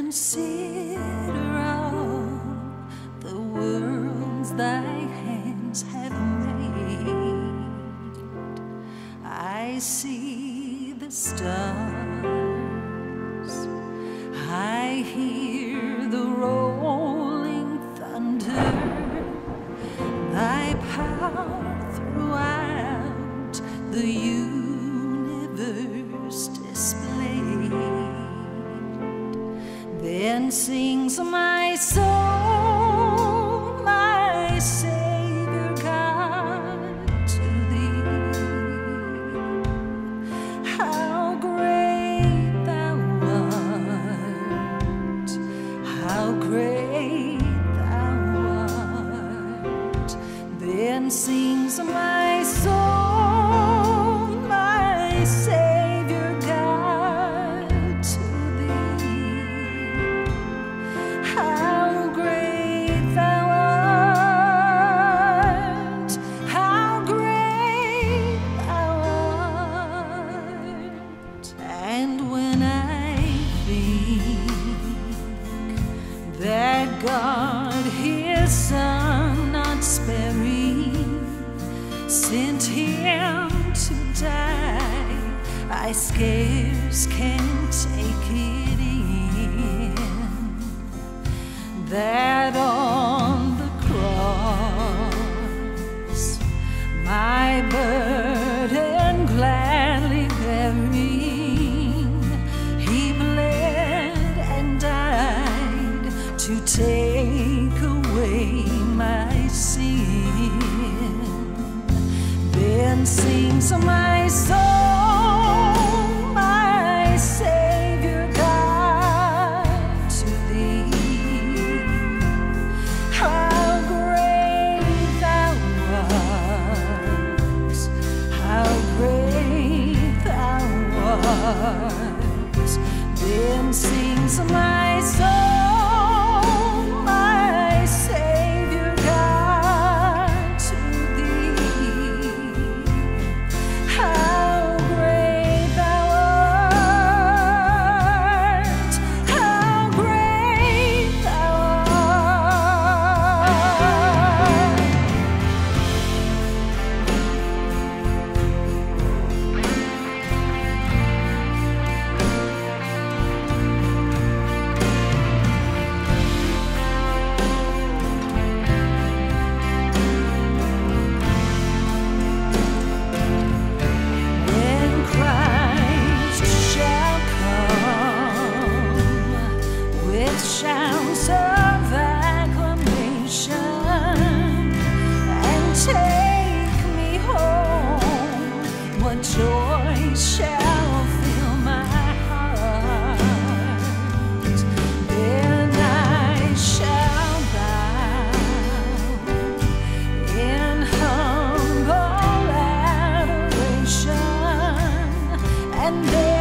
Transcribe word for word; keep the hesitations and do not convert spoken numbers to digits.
consider all the worlds thy hands have made, I see the stars, I hear the rolling thunder, thy power throughout the universe displayed. Then sings my soul, my Savior God, to thee. How great thou art, how great thou art. Then sings my soul, my Savior God, to thee. How great thou art, how great thou art. And when I think that God his Son not sparing sent him to die, I scarce can take it in that on the cross, my burden gladly bearing, he bled and died to take away my sin. Then sings my soul, my Savior God, to thee. How great thou art, how great thou art. Then sings my soul, my Savior God, to thee. How great thou art, how great thou art. When Christ shall come with shouts of acclamation and take me home, what joy shall fill my heart. Then I shall bow in humble adoration, and then